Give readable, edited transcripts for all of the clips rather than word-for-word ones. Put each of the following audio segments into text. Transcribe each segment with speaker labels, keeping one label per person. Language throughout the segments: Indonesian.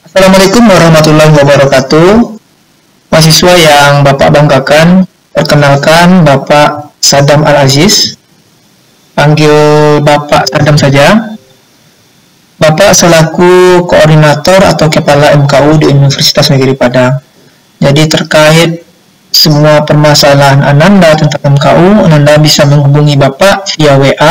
Speaker 1: Assalamualaikum warahmatullahi wabarakatuh. Mahasiswa yang Bapak banggakan, perkenalkan Bapak Sadam Al-Aziz. Panggil Bapak Sadam saja. Bapak selaku koordinator atau kepala MKU di Universitas Negeri Padang. Jadi terkait semua permasalahan Ananda tentang MKU, Ananda bisa menghubungi Bapak via WA.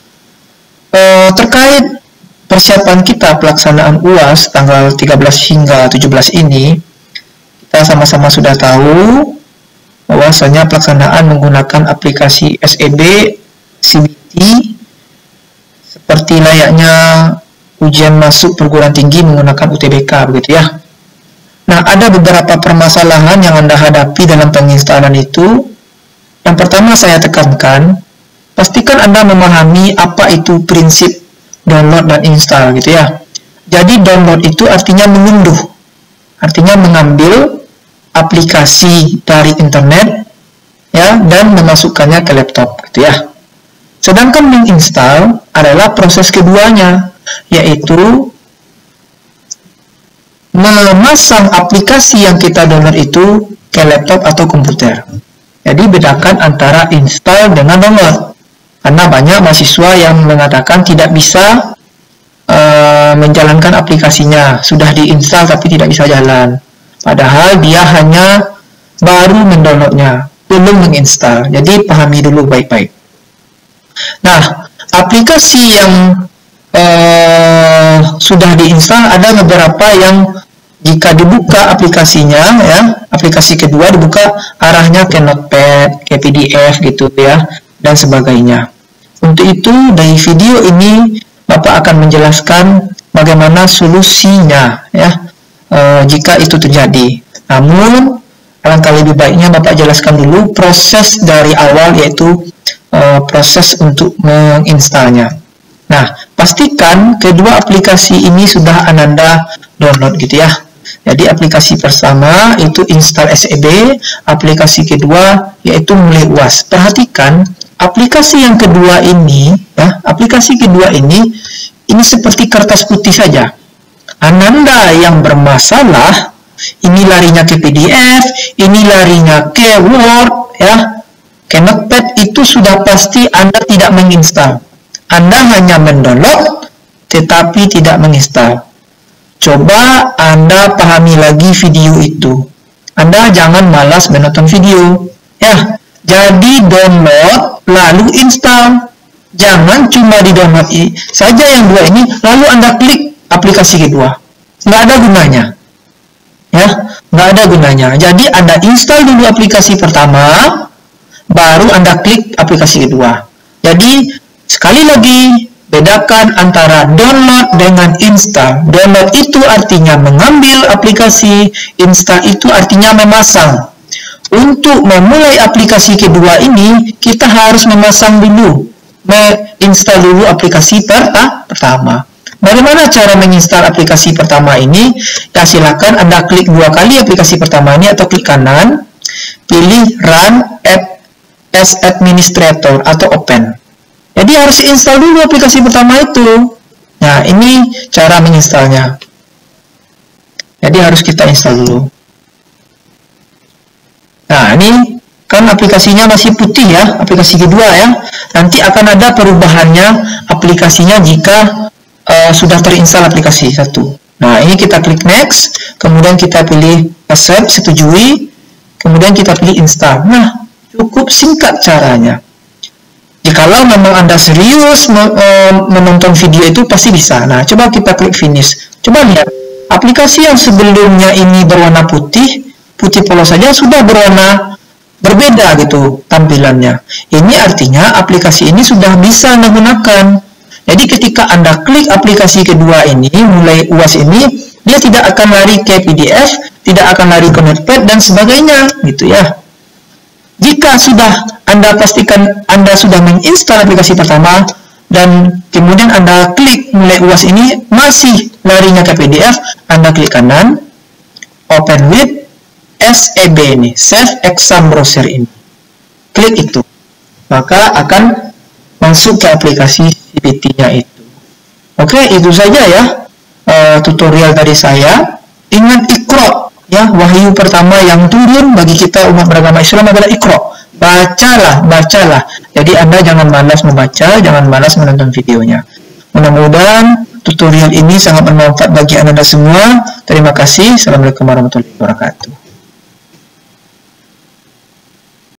Speaker 1: Terkait persiapan kita pelaksanaan UAS tanggal 13 hingga 17 ini, kita sama-sama sudah tahu bahwasanya pelaksanaan menggunakan aplikasi SEB, CBT, seperti layaknya ujian masuk perguruan tinggi menggunakan UTBK, begitu ya. Nah, ada beberapa permasalahan yang Anda hadapi dalam penginstalan itu. Yang pertama saya tekankan, pastikan Anda memahami apa itu prinsip download dan install, gitu ya. Jadi download itu artinya mengunduh, artinya mengambil aplikasi dari internet ya dan memasukkannya ke laptop, gitu ya. Sedangkan menginstall adalah proses keduanya, yaitu memasang aplikasi yang kita download itu ke laptop atau komputer. Jadi bedakan antara install dengan download. Karena banyak mahasiswa yang mengatakan tidak bisa menjalankan aplikasinya, sudah diinstal tapi tidak bisa jalan. Padahal dia hanya baru mendownloadnya, belum menginstal. Jadi pahami dulu baik-baik. Nah, aplikasi yang sudah diinstal ada beberapa yang jika dibuka aplikasinya, ya, aplikasi kedua dibuka arahnya ke Notepad, ke PDF gitu ya, dan sebagainya. Untuk itu, dari video ini Bapak akan menjelaskan bagaimana solusinya ya jika itu terjadi. Namun, alangkah lebih baiknya Bapak jelaskan dulu proses dari awal, yaitu proses untuk menginstalnya. Nah, pastikan kedua aplikasi ini sudah Ananda download, gitu ya. Jadi aplikasi pertama itu install SEB, aplikasi kedua yaitu mulai UAS. Perhatikan aplikasi yang kedua ini, ya, aplikasi kedua ini seperti kertas putih saja. Ananda yang bermasalah, ini larinya ke PDF, ini larinya ke Word, ya, ke Notepad, itu sudah pasti Anda tidak menginstal. Anda hanya mendownload, tetapi tidak menginstal. Coba Anda pahami lagi video itu. Anda jangan malas menonton video, ya. Jadi download lalu install. Jangan cuma di download saja yang dua ini lalu Anda klik aplikasi kedua. Nggak ada gunanya. Ya, nggak ada gunanya. Jadi Anda install dulu aplikasi pertama, baru Anda klik aplikasi kedua. Jadi sekali lagi bedakan antara download dengan install. Download itu artinya mengambil aplikasi, install itu artinya memasang. Untuk memulai aplikasi kedua ini, kita harus memasang dulu, menginstal dulu aplikasi pertama. Bagaimana cara menginstal aplikasi pertama ini? Ya, silakan Anda klik dua kali aplikasi pertama ini atau klik kanan, pilih Run as Administrator atau Open. Jadi harus install dulu aplikasi pertama itu. Nah, ini cara menginstalnya. Jadi harus kita install dulu. Nah, ini kan aplikasinya masih putih ya, aplikasi kedua ya. Nanti akan ada perubahannya aplikasinya jika sudah terinstall aplikasi satu. Nah, ini kita klik next, kemudian kita pilih accept, setujui, kemudian kita pilih install. Nah, cukup singkat caranya. Jikalau memang Anda serius menonton video itu pasti bisa. Nah, coba kita klik finish. Coba lihat, aplikasi yang sebelumnya ini berwarna putih polos saja sudah berwarna berbeda gitu tampilannya. Ini artinya aplikasi ini sudah bisa digunakan. Jadi ketika Anda klik aplikasi kedua ini, mulai UAS ini, dia tidak akan lari ke PDF, tidak akan lari ke Notepad dan sebagainya, gitu ya. Jika sudah Anda pastikan Anda sudah menginstal aplikasi pertama dan kemudian Anda klik mulai UAS ini masih larinya ke PDF, Anda klik kanan, open with SEB ini, Save Exam Browser ini. Klik itu. Maka akan masuk ke aplikasi CBT-nya itu. Oke, itu saja ya tutorial dari saya. Ingat Iqra, ya, wahyu pertama yang turun bagi kita umat beragama Islam adalah Iqra. Bacalah. Jadi Anda jangan malas membaca, jangan malas menonton videonya. Mudah-mudahan tutorial ini sangat bermanfaat bagi Anda semua. Terima kasih. Assalamualaikum warahmatullahi wabarakatuh.